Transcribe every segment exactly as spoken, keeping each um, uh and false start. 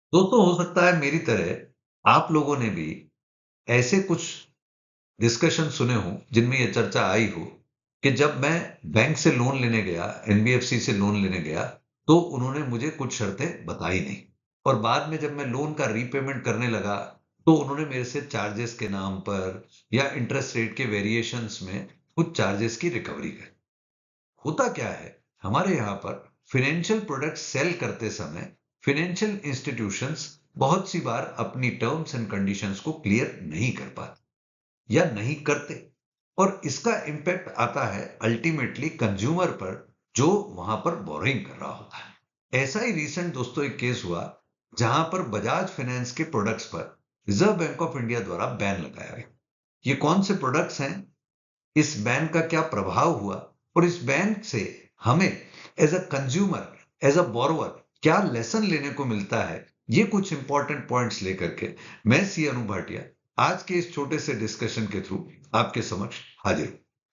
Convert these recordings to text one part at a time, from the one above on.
दोस्तों, हो सकता है मेरी तरह आप लोगों ने भी ऐसे कुछ डिस्कशन सुने हो जिनमें यह चर्चा आई हो कि जब मैं बैंक से लोन लेने गया, एनबीएफसी से लोन लेने गया, तो उन्होंने मुझे कुछ शर्तें बताई नहीं। और बाद में जब मैं लोन का रीपेमेंट करने लगा, तो उन्होंने मेरे से चार्जेस के नाम पर या इंटरेस्ट रेट के वेरिएशंस में कुछ चार्जेस की रिकवरी करी। होता क्या है, हमारे यहाँ पर फाइनेंशियल प्रोडक्ट सेल करते समय फाइनेंशियल इंस्टीट्यूशंस बहुत सी बार अपनी टर्म्स एंड कंडीशंस को क्लियर नहीं कर पाते या नहीं करते, और इसका इंपैक्ट आता है अल्टीमेटली कंज्यूमर पर, जो वहां पर बोरिंग कर रहा होता है। ऐसा ही रिसेंट दोस्तों एक केस हुआ जहां पर बजाज फाइनेंस के प्रोडक्ट्स पर रिजर्व बैंक ऑफ इंडिया द्वारा बैन लगाया गया। ये कौन से प्रोडक्ट्स हैं, इस बैन का क्या प्रभाव हुआ, और इस बैन से हमें as a consumer, as a borrower क्या लेसन लेने को मिलता है, ये कुछ इंपॉर्टेंट पॉइंट्स लेकर के मैं सी अनु भाटिया आज के इस छोटे से डिस्कशन के थ्रू आपके समक्ष हाजिर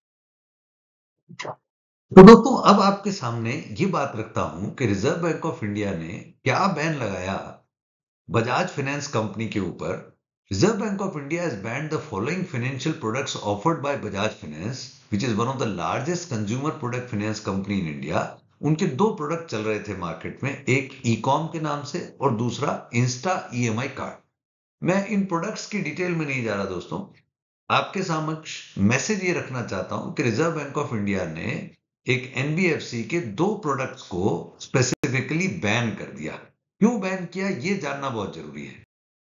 हूं। तो दोस्तों, अब आपके सामने ये बात रखता हूं कि रिजर्व बैंक ऑफ इंडिया ने क्या बैन लगाया बजाज फाइनेंस कंपनी के ऊपर। Reserve Bank of India has banned the following financial products offered by Bajaj Finance, which is one of the largest consumer product finance company in India. उनके दो product चल रहे थे मार्केट में, एक ई कॉम के नाम से और दूसरा इंस्टा ईएमआई कार्ड। मैं इन प्रोडक्ट्स की डिटेल में नहीं जा रहा दोस्तों, आपके समक्ष मैसेज ये रखना चाहता हूं कि रिजर्व बैंक ऑफ इंडिया ने एक एनबीएफसी के दो प्रोडक्ट्स को स्पेसिफिकली बैन कर दिया। क्यों बैन किया, ये जानना बहुत जरूरी है।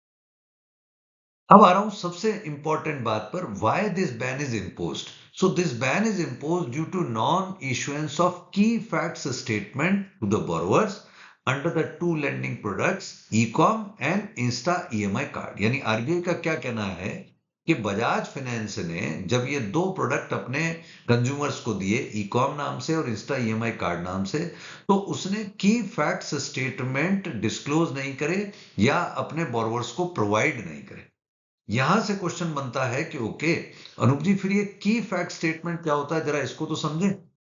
अब आ रहा हूं सबसे इंपॉर्टेंट बात पर, why this ban is imposed. So this ban is imposed due to non issuance of key facts statement to the borrowers under the two lending products e com and insta EMI card. यानी RBI का क्या कहना है कि Bajaj finance ने जब ये दो प्रोडक्ट अपने कंज्यूमर्स को दिए, ई-कॉम नाम से और इंस्टा ईएमआई कार्ड नाम से, तो उसने की फैक्ट्स स्टेटमेंट डिस्क्लोज नहीं करे या अपने बोरोवर्स को प्रोवाइड नहीं करे। यहां से क्वेश्चन बनता है कि ओके अनूप जी, फिर ये की फैक्ट स्टेटमेंट क्या होता है, जरा इसको तो समझें।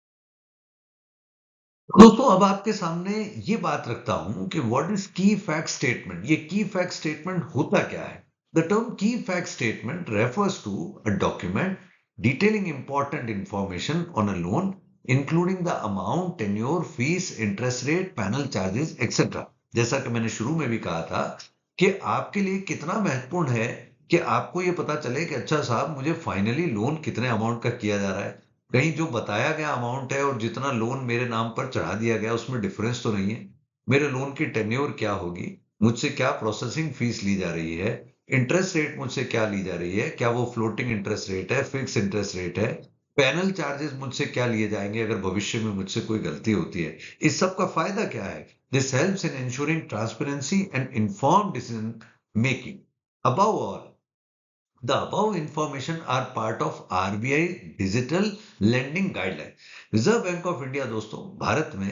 दोस्तों, अब आपके सामने ये बात रखता हूं कि what is key fact statement. ये की फैक्ट स्टेटमेंट होता क्या है। The term key fact statement refers to a document detailing important information on a loan, including the amount, tenure, fees, interest rate, penal charges etcetera. जैसा कि मैंने शुरू में भी कहा था कि आपके लिए कितना महत्वपूर्ण है कि आपको ये पता चले कि अच्छा साहब, मुझे फाइनली लोन कितने अमाउंट का किया जा रहा है। कहीं जो बताया गया अमाउंट है और जितना लोन मेरे नाम पर चढ़ा दिया गया उसमें डिफरेंस तो नहीं है। मेरे लोन की टेन्योर क्या होगी, मुझसे क्या प्रोसेसिंग फीस ली जा रही है, इंटरेस्ट रेट मुझसे क्या ली जा रही है, क्या वो फ्लोटिंग इंटरेस्ट रेट है, फिक्स इंटरेस्ट रेट है, पैनल चार्जेस मुझसे क्या लिए जाएंगे अगर भविष्य में मुझसे कोई गलती होती है। इस सब का फायदा क्या है। This helps in ensuring transparency and informed decision making. Above all, the above information are part of RBI digital lending guideline. Reserve Bank of India दोस्तों भारत में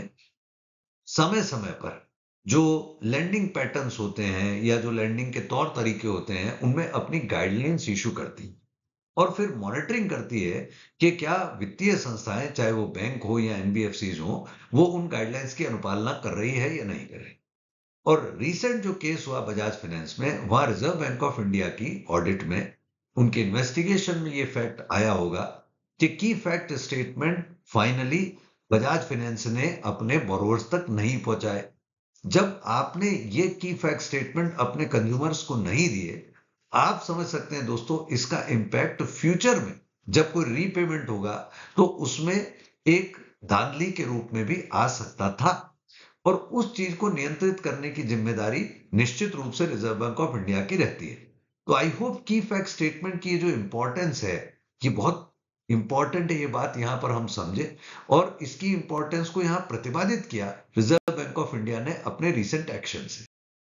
समय समय पर जो लैंडिंग पैटर्न्स होते हैं या जो लैंडिंग के तौर तरीके होते हैं, उनमें अपनी गाइडलाइंस इशू करती है और फिर मॉनिटरिंग करती है कि क्या वित्तीय संस्थाएं, चाहे वो बैंक हो या एनबीएफसीज हो, वो उन गाइडलाइंस की अनुपालना कर रही है या नहीं कर रही। और रिसेंट जो केस हुआ बजाज फाइनेंस में, वहां रिजर्व बैंक ऑफ इंडिया की ऑडिट में, उनके इन्वेस्टिगेशन में ये फैक्ट आया होगा कि key fact statement finally Bajaj finance ने अपने बोरोवर्स तक नहीं पहुंचाए। जब आपने ये की फैक्ट स्टेटमेंट अपने कंज्यूमर्स को नहीं दिए, आप समझ सकते हैं दोस्तों इसका इंपैक्ट फ्यूचर में जब कोई रीपेमेंट होगा तो उसमें एक धांधली के रूप में भी आ सकता था। और उस चीज को नियंत्रित करने की जिम्मेदारी निश्चित रूप से रिजर्व बैंक ऑफ इंडिया की रहती है। तो I hope key fact statement की जो इंपॉर्टेंस है, ये बहुत इंपॉर्टेंट है, ये बात यहां पर हम समझे और इसकी इंपॉर्टेंस को यहां प्रतिपादित किया रिजर्व बैंक ऑफ इंडिया ने अपने रिसेंट एक्शन से।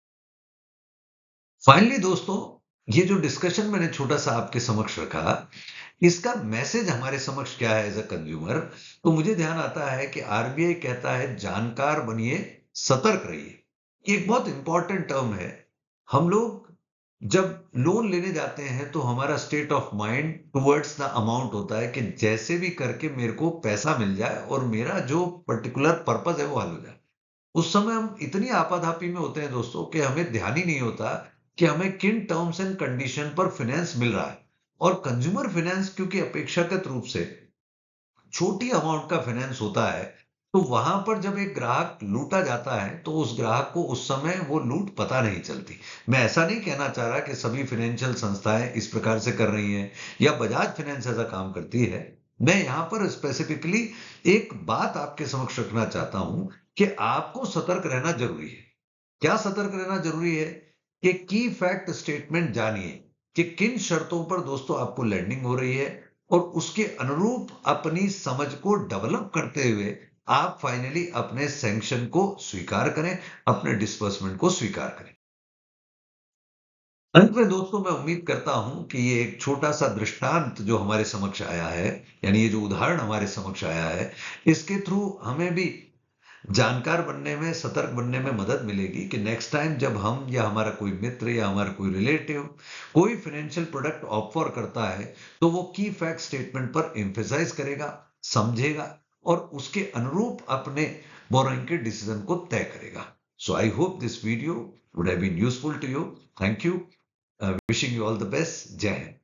फाइनली दोस्तों, ये जो डिस्कशन मैंने छोटा सा आपके समक्ष रखा, इसका मैसेज हमारे समक्ष क्या है एज अ कंज्यूमर। तो मुझे ध्यान आता है कि आरबीआई कहता है जानकार बनिए, सतर्क रहिए। ये एक बहुत इंपॉर्टेंट टर्म है। हम लोग जब लोन लेने जाते हैं तो हमारा state of mind towards the amount होता है कि जैसे भी करके मेरे को पैसा मिल जाए और मेरा जो पर्टिकुलर पर्पस है वो हल हो जाए। उस समय हम इतनी आपाधापी में होते हैं दोस्तों कि हमें ध्यान ही नहीं होता कि हमें किन टर्म्स एंड कंडीशन पर फाइनेंस मिल रहा है। और कंज्यूमर फाइनेंस क्योंकि अपेक्षाकृत रूप से छोटी अमाउंट का फाइनेंस होता है, तो वहां पर जब एक ग्राहक लूटा जाता है तो उस ग्राहक को उस समय वो लूट पता नहीं चलती। मैं ऐसा नहीं कहना चाह रहा कि सभी फाइनेंशियल संस्थाएं इस प्रकार से कर रही हैं या बजाज फाइनेंस ऐसा काम करती है। मैं यहां पर स्पेसिफिकली एक बात आपके समक्ष रखना चाहता हूं कि आपको सतर्क रहना जरूरी है। क्या सतर्क रहना जरूरी है? कि की फैक्ट स्टेटमेंट जानिए कि किन शर्तों पर दोस्तों आपको लैंडिंग हो रही है, और उसके अनुरूप अपनी समझ को डेवलप करते हुए आप फाइनली अपने सैंक्शन को स्वीकार करें, अपने डिस्बर्समेंट को स्वीकार करें। अंत में दोस्तों मैं उम्मीद करता हूं कि ये एक छोटा सा दृष्टांत जो हमारे समक्ष आया है, यानी ये जो उदाहरण हमारे समक्ष आया है, इसके थ्रू हमें भी जानकार बनने में, सतर्क बनने में मदद मिलेगी कि नेक्स्ट टाइम जब हम या हमारा कोई मित्र या हमारा कोई रिलेटिव कोई फाइनेंशियल प्रोडक्ट ऑफर करता है, तो वो की फैक्ट स्टेटमेंट पर एम्फेसाइज करेगा, समझेगा और उसके अनुरूप अपने बोरोइंग के डिसीजन को तय करेगा। So I hope this video would have been useful to you. Thank you. Wishing you all the best. जय हिंद।